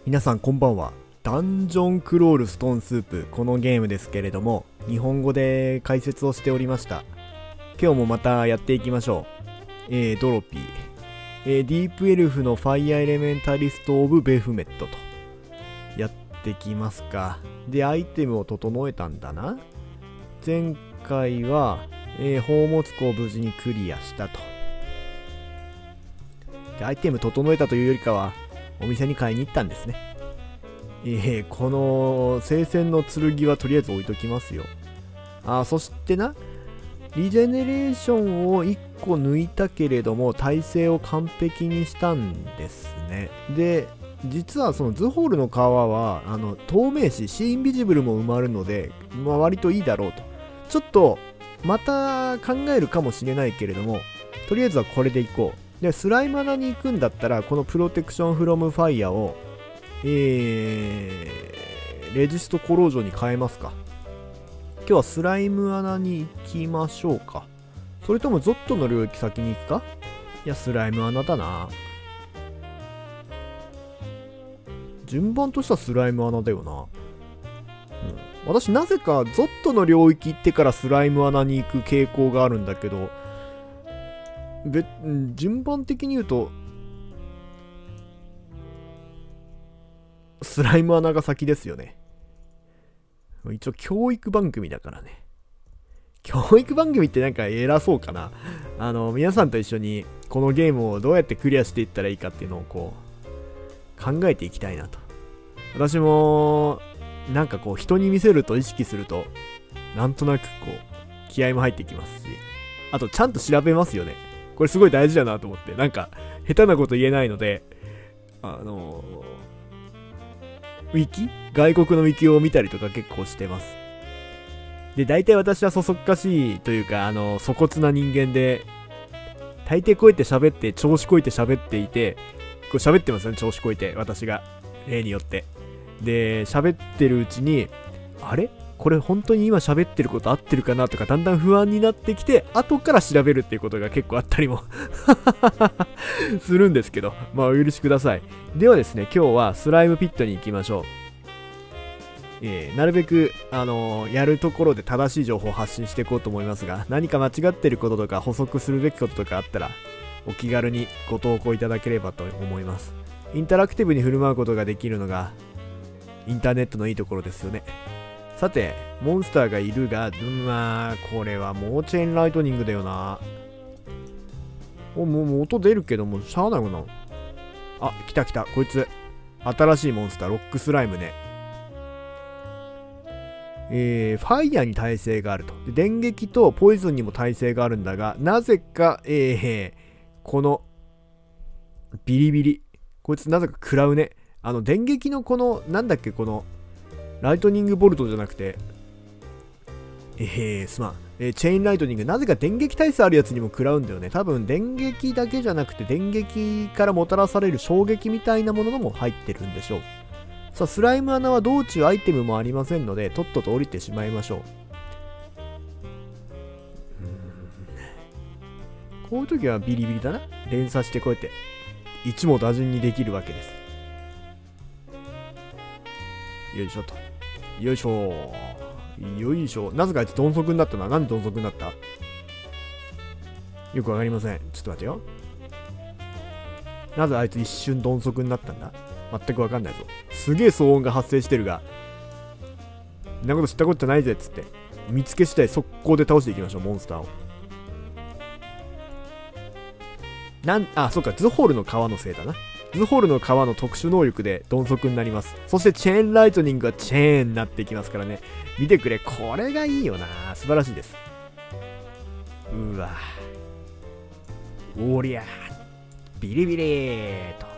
皆さんこんばんは。ダンジョンクロールストーンスープ、このゲームですけれども、日本語で解説をしておりました。今日もまたやっていきましょう。ドロピー。ディープエルフのファイアエレメンタリストオブベフメットと。やってきますか。で、アイテムを整えたんだな。前回は、宝物庫を無事にクリアしたと。で、アイテム整えたというよりかは、お店に買いに行ったんですね。この聖戦の剣はとりあえず置いときますよ。そしてな、リジェネレーションを1個抜いたけれども、耐性を完璧にしたんですね。で、実はそのズホールの川は、透明視、シーインビジブルも埋まるので、割といいだろうと。ちょっと、また考えるかもしれないけれども、とりあえずはこれでいこう。で、スライム穴に行くんだったら、このプロテクションフロムファイヤーを、レジストコロージョンに変えますか。今日はスライム穴に行きましょうか。それともゾットの領域先に行くか。いや、スライム穴だな。順番としてはスライム穴だよな。私なぜかゾットの領域行ってからスライム穴に行く傾向があるんだけど、順番的に言うとスライム穴が先ですよね。一応教育番組だからね。教育番組ってなんか偉そうかな。皆さんと一緒にこのゲームをどうやってクリアしていったらいいかっていうのをこう考えていきたいなと。私もなんかこう人に見せると意識するとなんとなくこう気合も入ってきますし、あとちゃんと調べますよね。これすごい大事だなと思って、なんか下手なこと言えないので、ウィキ？外国のウィキを見たりとか結構してます。で、大体私はそそっかしいというか、粗骨な人間で、大抵こうやって喋って、調子こいて喋っていて、こう喋ってますよね、調子こいて、私が。例によって。で、喋ってるうちに、あれ？これ本当に今喋ってること合ってるかなとかだんだん不安になってきて、後から調べるっていうことが結構あったりもするんですけど、まあお許しください。ではですね、今日はスライムピットに行きましょう。なるべく、やるところで正しい情報を発信していこうと思いますが、何か間違ってることとか補足するべきこととかあったら、お気軽にご投稿いただければと思います。インタラクティブに振る舞うことができるのが、インターネットのいいところですよね。さて、モンスターがいるが、まあ、これはもうチェーンライトニングだよな。もう音出るけども、しゃあないもんな。来た来た、こいつ。新しいモンスター、ロックスライムね。ファイヤーに耐性があると。で、電撃とポイズンにも耐性があるんだが、なぜか、この、ビリビリ。こいつなぜか食らうね。電撃のこの、なんだっけ、この、ライトニングボルトじゃなくて、すまん。チェーンライトニング、なぜか電撃耐性あるやつにも食らうんだよね。多分電撃だけじゃなくて、電撃からもたらされる衝撃みたいなものも入ってるんでしょう。さあ、スライム穴は道中アイテムもありませんので、とっとと降りてしまいましょう。こういう時はビリビリだな。連鎖してこうやって、一網打尽にできるわけです。よいしょと。よいしょ。よいしょ。なぜかあいつ鈍足になったな。なんで鈍足になった？よくわかりません。ちょっと待ってよ。なぜあいつ一瞬鈍足になったんだ？全くわかんないぞ。すげえ騒音が発生してるが。んなこと知ったことじゃないぜっつって。見つけ次第速攻で倒していきましょう、モンスターを。そうか、ズホールの川のせいだな。ズホールの川の特殊能力で鈍足になります。そしてチェーンライトニングはチェーンになっていきますからね。見てくれ、これがいいよな。素晴らしいです。うわ。おりゃー。ビリビリーと。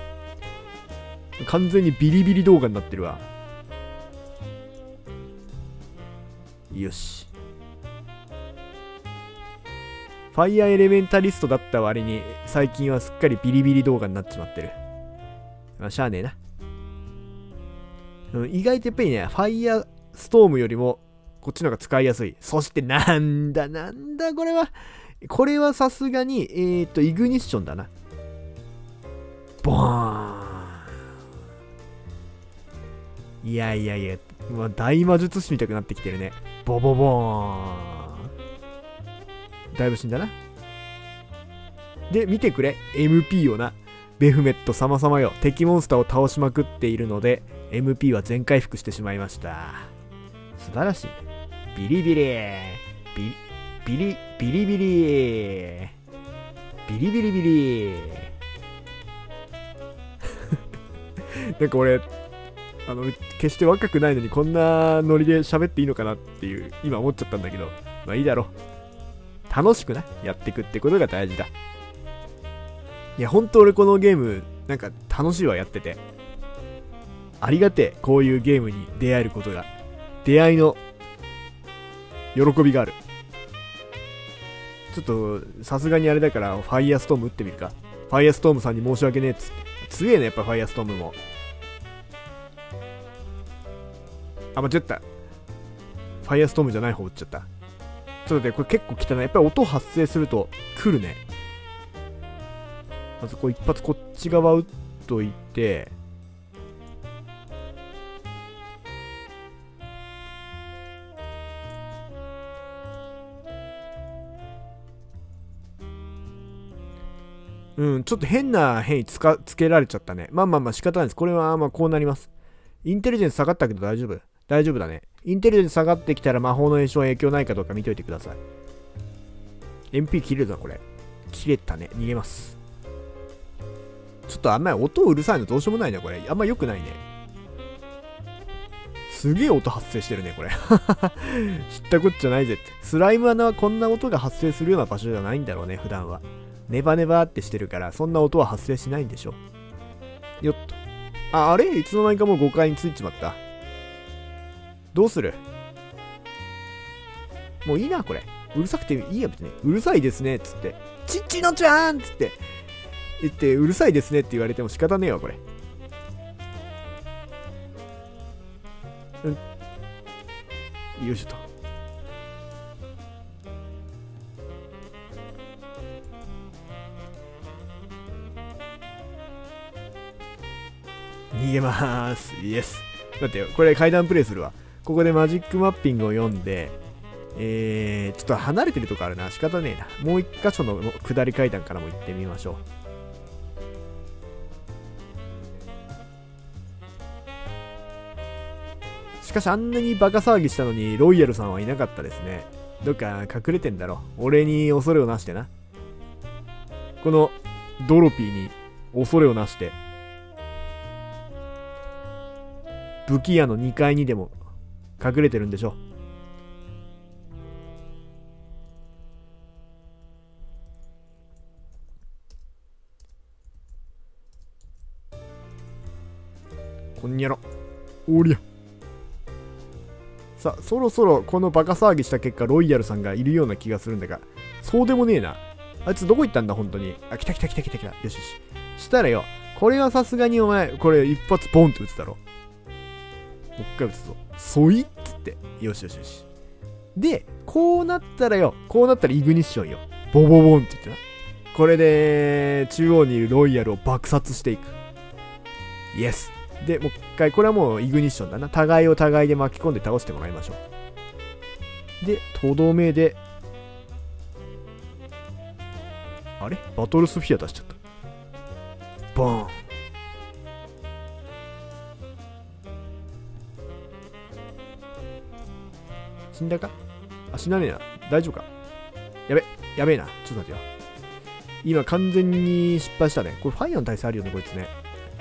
完全にビリビリ動画になってるわ。よし。ファイアエレメンタリストだった割に最近はすっかりビリビリ動画になっちまってる。まあしゃあねえな。意外とやっぱりね、ファイアストームよりもこっちの方が使いやすい。そしてなんだこれは。これはさすがにイグニッションだな。ボーン。 いやいやいや、まあ、大魔術師みたくなってきてるね。ボボボーン。だいぶ死んだな。で、見てくれ。MP をな。ベフメット様々よ。敵モンスターを倒しまくっているので、MP は全回復してしまいました。素晴らしい。ビリビリビリビリビリビリビリビリなんか俺、決して若くないのにこんなノリで喋っていいのかなっていう、今思っちゃったんだけど、まあいいだろう。楽しくな、やっていくってことが大事だ。いや、ほんと俺このゲーム、なんか楽しいわ、やってて。ありがてえ、こういうゲームに出会えることが。出会いの、喜びがある。ちょっと、さすがにあれだから、ファイヤーストーム打ってみるか。ファイヤーストームさんに申し訳ねえっつって。強えね、やっぱファイヤーストームも。あ、間違った。ファイヤーストームじゃない方打っちゃった。ちょっと待って、これ結構汚い。やっぱり音発生すると来るね。まずこう一発こっち側打っといて、ちょっと変な変異つけられちゃったね。まあ仕方ないです。これはまあこうなります。インテリジェンス下がったけど大丈夫。大丈夫だね。インテリジェンス下がってきたら魔法の炎症影響ないかどうか見といてください。MP 切れるな、これ。切れたね。逃げます。ちょっとあんまり音うるさいのどうしようもないね、これ。あんま良くないね。すげえ音発生してるね、これ。知ったこっちゃないぜって。スライム穴はこんな音が発生するような場所じゃないんだろうね、普段は。ネバネバってしてるから、そんな音は発生しないんでしょ。よっと。あれいつの間にかもう5階についちまった。どうする？もういいな、これ。うるさくていいや、別に。うるさいですね、つって。ちっちのちゃんつって言って、うるさいですねって言われても仕方ねえわ、これ。よいしょと。逃げまーす。イエス。待ってよ。これ階段プレイするわ。ここでマジックマッピングを読んで、ちょっと離れてるとこあるな。仕方ねえな。もう一箇所の下り階段からも行ってみましょう。しかしあんなにバカ騒ぎしたのにロイヤルさんはいなかったですね。どっか隠れてんだろ。俺に恐れをなしてな。このドロピーに恐れをなして、武器屋の2階にでも隠れてるんでしょ。こんにゃろ。おりゃ。さあ、そろそろこのバカ騒ぎした結果、ロイヤルさんがいるような気がするんだが、そうでもねえな。あいつどこ行ったんだ、本当に。あ、来た。よしよし。したらよ、これはさすがにお前、これ一発ボンって撃つだろ。もう一回撃つぞ。ソイッつって。よし。で、こうなったらイグニッションよ。ボボボンって言ってな。これで、中央にいるロイヤルを爆殺していく。イエス。で、もう一回、これはもうイグニッションだな。互いを互いで巻き込んで倒してもらいましょう。で、とどめで、あれバトルスフィア出しちゃった。ボーン。死んだか？あ、死なねえな。大丈夫か？やべえな。ちょっと待ってよ。今完全に失敗したね。これファイヤーの耐性あるよね、こいつね。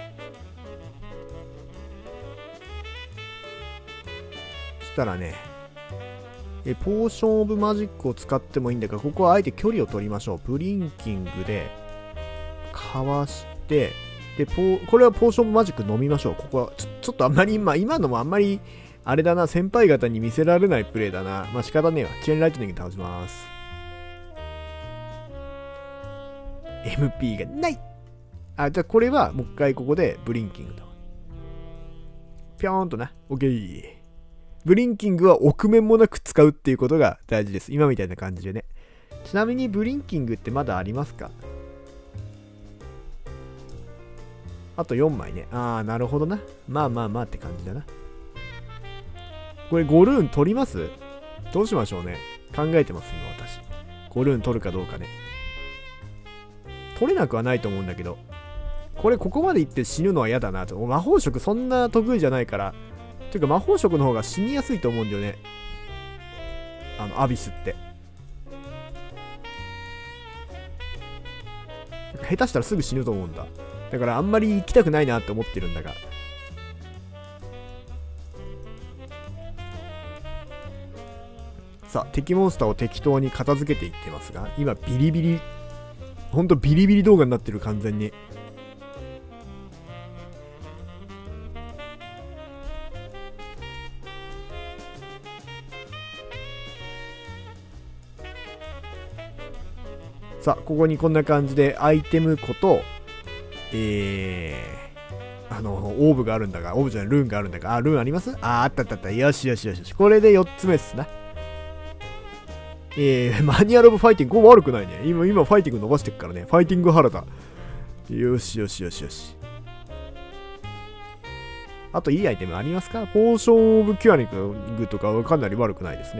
したらね、ポーションオブマジックを使ってもいいんだが、ここはあえて距離を取りましょう。ブリンキングで、かわして、で、これはポーションオブマジック飲みましょう。ここは、ちょっとあんまり今のもあんまり、あれだな、先輩方に見せられないプレイだな。まあ仕方ねえわ。チェーンライトニング倒します。MP がない。あ、じゃあこれはもう一回ここでブリンキングと。ぴょーんとな。OK。ブリンキングは臆面もなく使うっていうことが大事です。今みたいな感じでね。ちなみにブリンキングってまだありますか？あと4枚ね。あー、なるほどな。まあって感じだな。 これ5ルーン取ります？どうしましょうね。考えてます、今私。5ルーン取るかどうかね。取れなくはないと思うんだけど。これここまで行って死ぬのは嫌だなと。魔法色そんな得意じゃないから。ていうか魔法色の方が死にやすいと思うんだよね。アビスって。下手したらすぐ死ぬと思うんだ。だからあんまり行きたくないなって思ってるんだが。さあ、敵モンスターを適当に片付けていってますが、今ビリビリ、ほんとビリビリ動画になってる、完全に。さあ、ここにこんな感じでアイテム庫と、オーブがあるんだが、オーブじゃない、ルーンがあるんだが、あ、ルーンあります？あったあったあった。よしよしよしよし。これで4つ目っすな。マニュアルオブファイティング。これ悪くないね。今ファイティング伸ばしてくからね。ファイティング原田。よしよしよしよし。あといいアイテムありますか？ポーションオブキュアリングとかはかなり悪くないですね。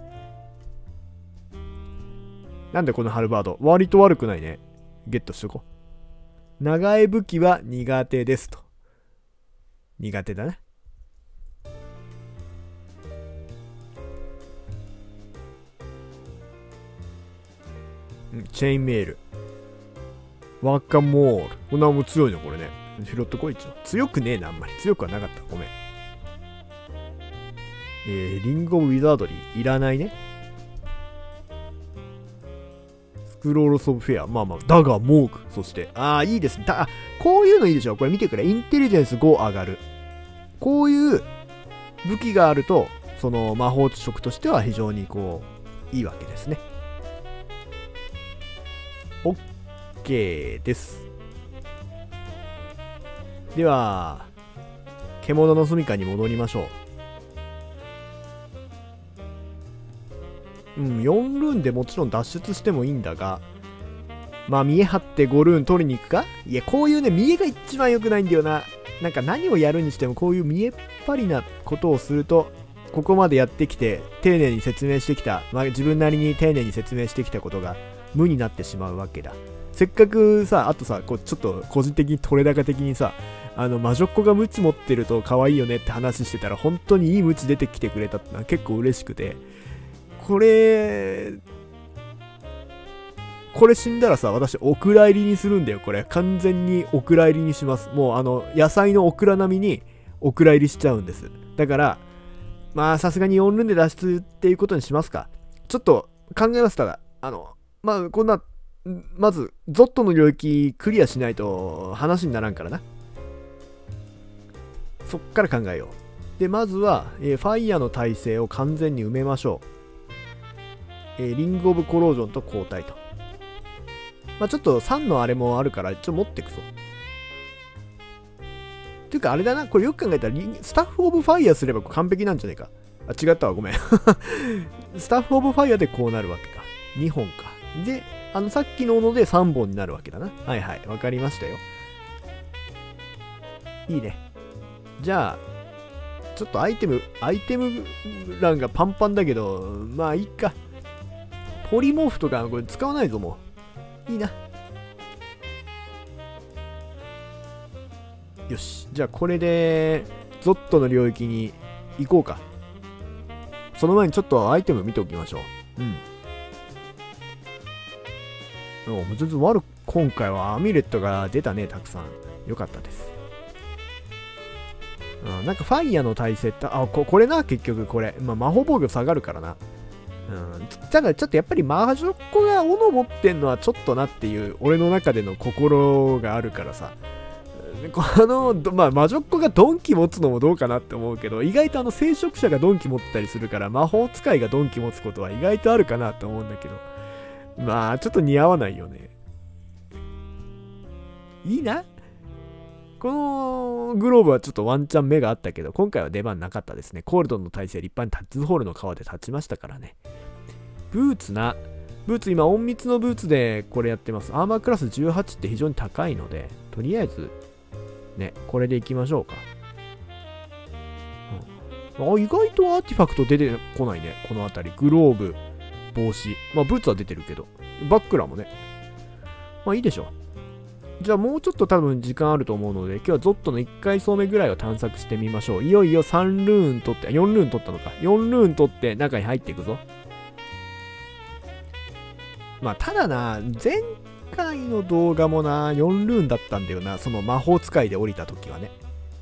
なんでこのハルバード割と悪くないね。ゲットしとこう。長い武器は苦手ですと。苦手だね。チェインメール。ワッカモール。こんなも強いのこれね。拾ってこい一応。強くねえな、あんまり。強くはなかった。ごめん。リングオブウィザードリー。いらないね。スクロールスオブフェア。まあまあ。だが、モーグ。そして。いいですね。こういうのいいでしょ。これ見てくれ。インテリジェンス5上がる。こういう武器があると、その魔法色としては非常にこう、いいわけですね。OK です。では、獣の住処に戻りましょう。4ルーンでもちろん脱出してもいいんだが、まあ見え張って5ルーン取りに行くか？いや、こういうね、見えが一番良くないんだよな。なんか何をやるにしてもこういう見えっ張りなことをすると、ここまでやってきて、丁寧に説明してきた、自分なりに丁寧に説明してきたことが無になってしまうわけだ。せっかくさ、あとさ、こうちょっと個人的に取れ高的にさ、魔女っ子がムチ持ってると可愛いよねって話してたら、本当にいいムチ出てきてくれたってのは結構嬉しくて、これ死んだらさ、私お蔵入りにするんだよ。これ完全にお蔵入りにします。もう野菜のオクラ並みにお蔵入りしちゃうんです。だからまあさすがに4ルーンで脱出っていうことにしますか。ちょっと考えます。ただまあこんな、まずゾットの領域クリアしないと話にならんからな。そっから考えよう。でまずは、ファイヤーの耐性を完全に埋めましょう。リングオブコロージョンと交代と。まあちょっと3のあれもあるから持ってくぞ。っていうかあれだな、これよく考えたらスタッフオブファイヤーすれば完璧なんじゃねえか。違ったわ、ごめん。スタッフオブファイヤーでこうなるわけか。2本か。で、さっきのので3本になるわけだな。はいはい、わかりましたよ。いいね。じゃあ、ちょっとアイテム欄がパンパンだけど、まあいいか。ポリモーフとかこれ使わないぞ、もう。いいな。よし。じゃあこれで、ゾットの領域に行こうか。その前にちょっとアイテム見ておきましょう。もう全然今回はアミュレットが出たね、たくさん。よかったです。なんかファイヤーの耐性って、これな、結局これ。まあ、魔法防御下がるからな。ただちょっとやっぱり魔女っ子が斧持ってんのはちょっとなっていう、俺の中での心があるからさ。まあ、魔女っ子がドンキ持つのもどうかなって思うけど、意外と聖職者がドンキ持ってたりするから、魔法使いがドンキ持つことは意外とあるかなって思うんだけど。まあ、ちょっと似合わないよね。いいな。このグローブはちょっとワンチャン目があったけど、今回は出番なかったですね。コールドンの耐性立派にタッツホールの皮で立ちましたからね。ブーツ今、隠密のブーツでこれやってます。アーマークラス18って非常に高いので、とりあえず、ね、これでいきましょうか。 意外とアーティファクト出てこないね。このあたり。グローブ、帽子。まあ、ブーツは出てるけど。バックラもね。まあ、いいでしょう。じゃあ、もうちょっと多分時間あると思うので、今日はゾットの1階層目ぐらいを探索してみましょう。いよいよ3ルーン取って、4ルーン取ったのか。4ルーン取って中に入っていくぞ。まあ、ただな、前回の動画もな、4ルーンだったんだよな。その魔法使いで降りた時はね。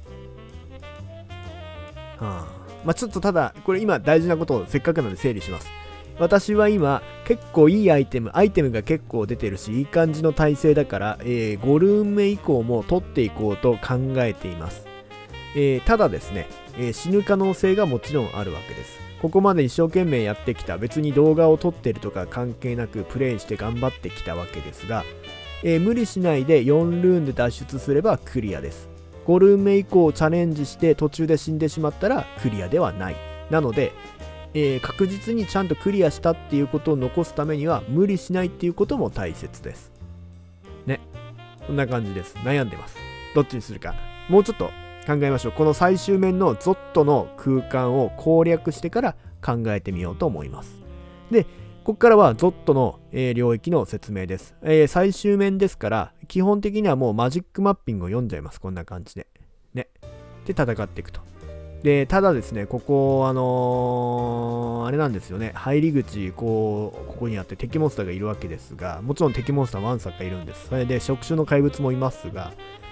はあ、まあ、ちょっとただ、これ今大事なことをせっかくなんで整理します。私は今、結構いいアイテムが結構出てるし、いい感じの体勢だから、5ルーン目以降も取っていこうと考えています。ただですね、死ぬ可能性がもちろんあるわけです。ここまで一生懸命やってきた、別に動画を撮ってるとか関係なくプレイして頑張ってきたわけですが、無理しないで4ルーンで脱出すればクリアです。5ルーン目以降チャレンジして途中で死んでしまったらクリアではない。なので、確実にちゃんとクリアしたっていうことを残すためには無理しないっていうことも大切です。ね。こんな感じです。悩んでます。どっちにするか。もうちょっと考えましょう。この最終面のゾットの空間を攻略してから考えてみようと思います。で、ここからはゾットの、領域の説明です。最終面ですから、基本的にはもうマジックマッピングを読んじゃいます。こんな感じで。ね。で、戦っていくと。で、ただですね、ここ、あれなんですよね。入り口、ここにあって敵モンスターがいるわけですが、もちろん敵モンスターワンサカいるんです。それで、触手の怪物もいますが、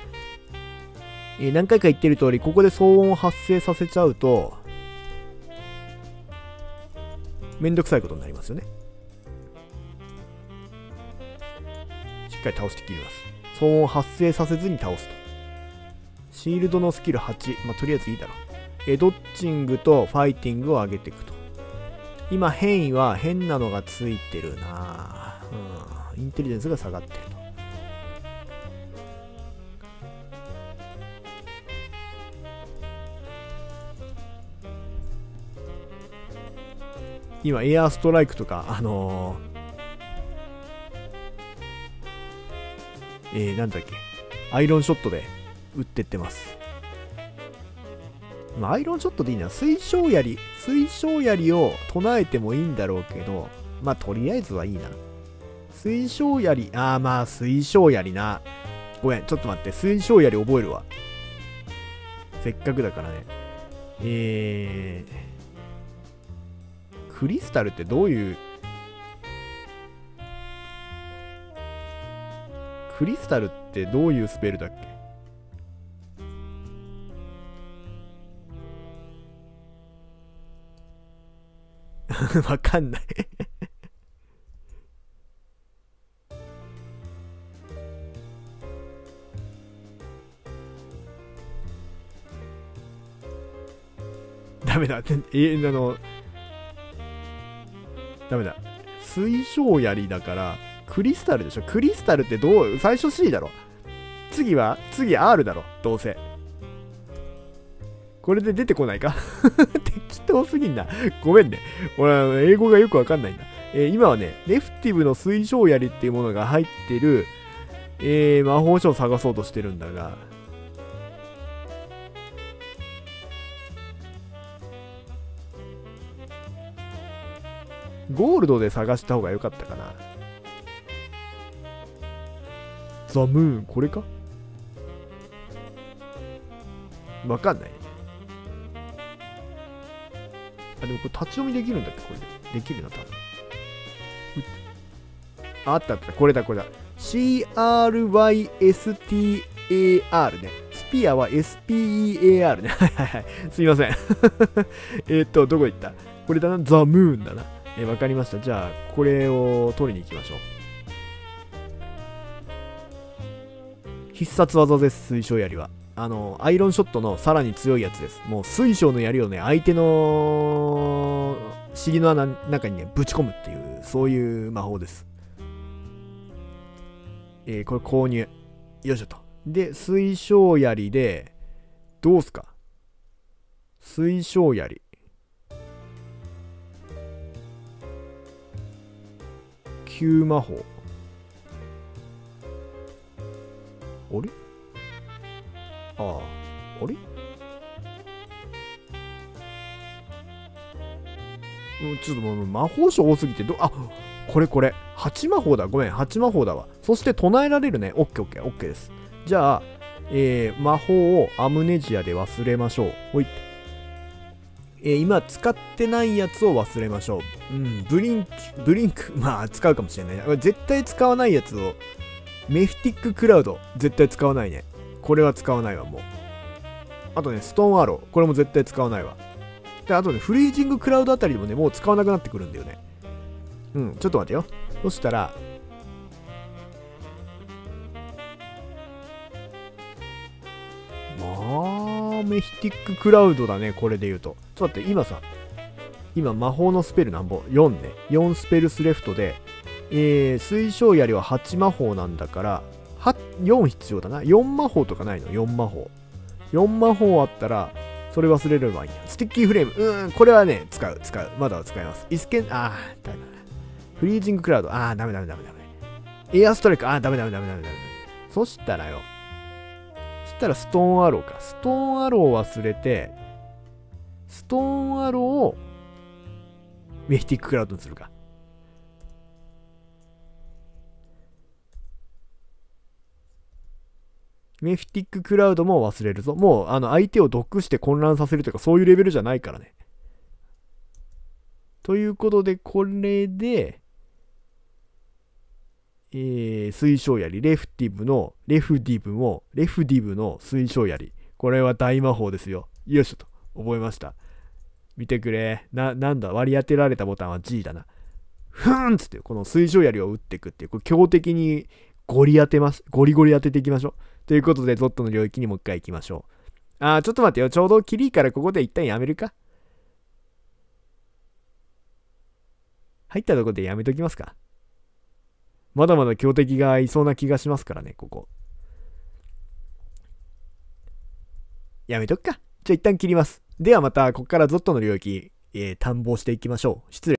何回か言ってる通り、ここで騒音を発生させちゃうと、めんどくさいことになりますよね。しっかり倒して切ります。騒音を発生させずに倒すと。シールドのスキル8。まあ、とりあえずいいだろう。ドッチングとファイティングを上げていくと。今、変異は変なのがついてるな、インテリジェンスが下がってると。今、エアーストライクとか、なんだっけ、アイロンショットで撃ってってます。まあ、アイロンショットでいいな。水晶槍を唱えてもいいんだろうけど、まあ、とりあえずはいいな。水晶槍、まあ、水晶槍な。ごめん、ちょっと待って。水晶槍覚えるわ。せっかくだからね。クリスタルってどういう、スペルだっけ？わかんないダメだ。ダメだ。水晶槍だから、クリスタルでしょ。クリスタルって最初 C だろ。次 R だろ。どうせ。これで出てこないか適当すぎんな。ごめんね。俺、英語がよくわかんないんだ。今はね、レフティブの水晶槍っていうものが入ってる、魔法書を探そうとしてるんだが、ゴールドで探した方が良かったかな。ザ・ムーン、これか？わかんないね。でもこれ立ち読みできるんだっけ？これで。できるな、多分。あった。これだ。CRYSTAR ね。スピアは SPEAR ね。はい。すいません。どこ行った？これだな。ザ・ムーンだな。わかりました。じゃあ、これを取りに行きましょう。必殺技です、水晶槍は。アイロンショットのさらに強いやつです。もう水晶の槍をね、相手の尻の穴の中にね、ぶち込むっていう、そういう魔法です。これ購入。よいしょと。で、水晶槍で、どうすか？水晶槍。旧魔法。あれ？あれ？ ちょっともう魔法書多すぎて、これ。8魔法だ。ごめん、8魔法だわ。そして唱えられるね。オッケーです。じゃあ、魔法をアムネジアで忘れましょう。ほい。今使ってないやつを忘れましょう。ブリンク、まあ使うかもしれない。絶対使わないやつを、メフティッククラウド、絶対使わないね。これは使わないわ、もう。あとね、ストーンアロー、これも絶対使わないわ。で、あとね、フリージングクラウドあたりでもね、もう使わなくなってくるんだよね。ちょっと待ってよ。そしたら、メフティッククラウドだね、これで言うと。ちょっと待って、今魔法のスペルなんぼ ?4 ね。4スペルスレフトで、水晶槍は8魔法なんだから、4必要だな。4魔法とかないの ?4 魔法。4魔法あったら、それ忘れればいいんや。スティッキーフレーム。これはね、使う。まだは使います。ダメだ。フリージングクラウド。ダメ。エアストライク。ダメ。そしたらストーンアローか。ストーンアローを忘れて、ストーンアローをメフティッククラウドにするか。メフティッククラウドも忘れるぞ。もう相手を毒して混乱させるとかそういうレベルじゃないからね。ということで、これで、水晶槍、レフディブの水晶槍。これは大魔法ですよ。よいしょと。覚えました。見てくれ。なんだ、割り当てられたボタンは G だな。ふーんつって、この水晶槍を打っていくっていう、これ強敵にゴリ当てていきましょう。ということで、ゾットの領域にもう一回行きましょう。ちょっと待ってよ。ちょうどキリからここで一旦やめるか。入ったところでやめときますか。まだまだ強敵がいそうな気がしますからね、ここ。やめとくか。じゃあ一旦切ります。ではまた、ここからゾットの領域、探訪していきましょう。失礼。